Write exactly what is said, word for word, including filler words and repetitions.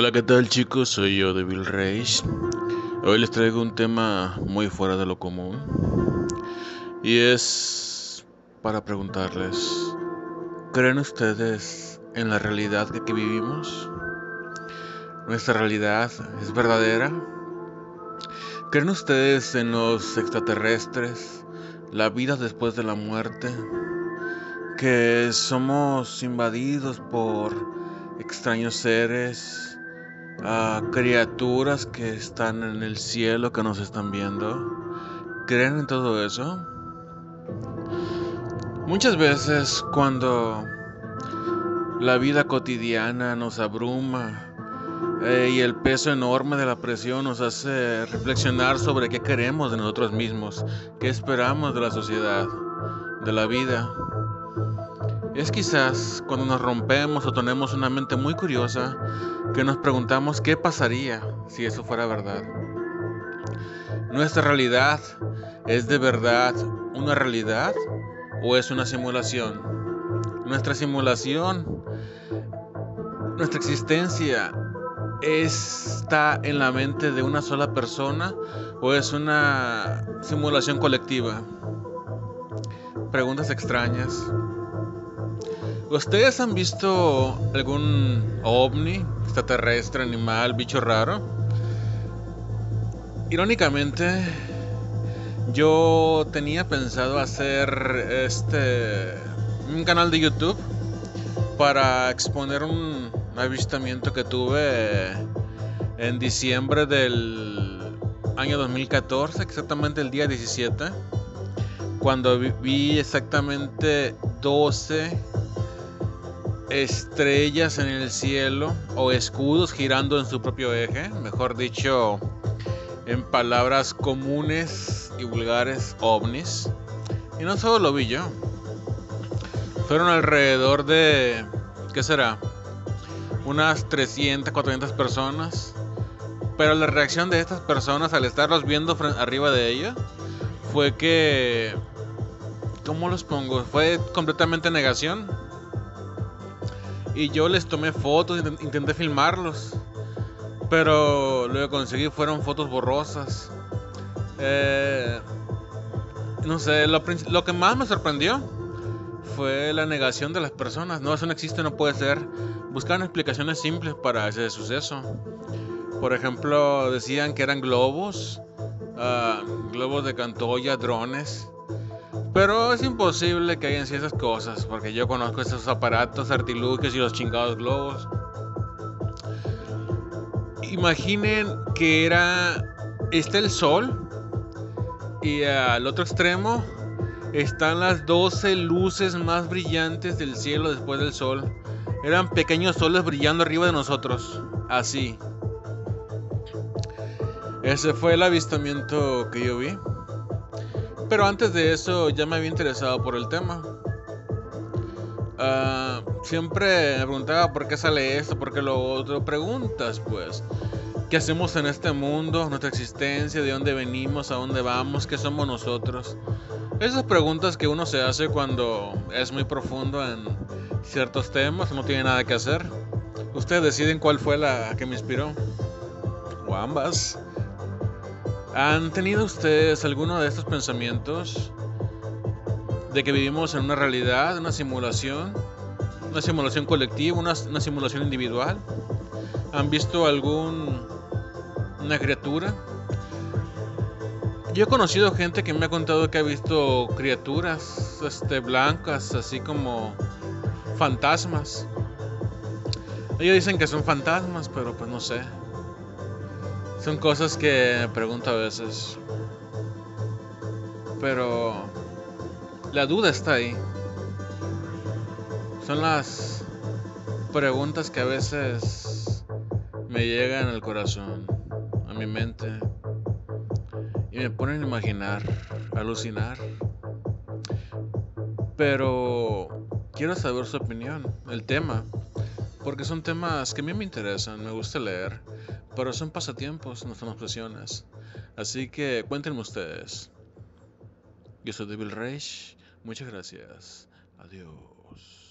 Hola, ¿qué tal chicos? Soy yo, Devil Rage. Hoy les traigo un tema muy fuera de lo común. Y es para preguntarles, ¿creen ustedes en la realidad que, que vivimos? ¿Nuestra realidad es verdadera? ¿Creen ustedes en los extraterrestres? ¿La vida después de la muerte? ¿Que somos invadidos por extraños seres? A criaturas que están en el cielo que nos están viendo. ¿Creen en todo eso? Muchas veces cuando la vida cotidiana nos abruma eh, y el peso enorme de la presión nos hace reflexionar sobre qué queremos de nosotros mismos, qué esperamos de la sociedad, de la vida. Es quizás cuando nos rompemos o tenemos una mente muy curiosa que nos preguntamos qué pasaría si eso fuera verdad. ¿Nuestra realidad es de verdad una realidad o es una simulación? ¿Nuestra simulación, nuestra existencia está en la mente de una sola persona o es una simulación colectiva? Preguntas extrañas. ¿Ustedes han visto algún ovni, extraterrestre, animal, bicho raro? Irónicamente, yo tenía pensado hacer este un canal de YouTube para exponer un avistamiento que tuve en diciembre del año dos mil catorce, exactamente el día diecisiete, cuando vi exactamente doce estrellas en el cielo o escudos girando en su propio eje, mejor dicho, en palabras comunes y vulgares, ovnis. Y no solo lo vi yo. Fueron alrededor de, ¿qué será? Unas trescientas, cuatrocientas personas. Pero la reacción de estas personas al estarlos viendo arriba de ellos fue que, ¿cómo los pongo? Fue completamente negación. Y yo les tomé fotos, intenté filmarlos, pero lo que conseguí fueron fotos borrosas. Eh, no sé, lo, lo que más me sorprendió fue la negación de las personas. No, eso no existe, no puede ser. Buscaban explicaciones simples para ese suceso. Por ejemplo, decían que eran globos, uh, globos de Cantoya, drones. Pero es imposible que hayan sido esas cosas, porque yo conozco esos aparatos, artilugios y los chingados globos. Imaginen que era, está el sol y al otro extremo están las doce luces más brillantes del cielo después del sol. Eran pequeños soles brillando arriba de nosotros, así. Ese fue el avistamiento que yo vi. Pero antes de eso ya me había interesado por el tema. Uh, siempre me preguntaba por qué sale esto, por qué lo otro. Preguntas, pues. ¿Qué hacemos en este mundo? Nuestra existencia, de dónde venimos, a dónde vamos, qué somos nosotros. Esas preguntas que uno se hace cuando es muy profundo en ciertos temas, no tiene nada que hacer. Ustedes deciden cuál fue la que me inspiró. O ambas. ¿Han tenido ustedes alguno de estos pensamientos? De que vivimos en una realidad, una simulación, una simulación colectiva, una, una simulación individual. ¿Han visto algún una criatura? Yo he conocido gente que me ha contado que ha visto criaturas este, blancas, así como fantasmas. Ellos dicen que son fantasmas, pero pues no sé. Son cosas que me pregunto a veces. Pero la duda está ahí. Son las preguntas que a veces me llegan al corazón, a mi mente, y me ponen a imaginar, a alucinar. Pero quiero saber su opinión, el tema, porque son temas que a mí me interesan, me gusta leer, pero son pasatiempos, no son obsesiones. Así que cuéntenme ustedes. Yo soy Devil Rage, muchas gracias, adiós.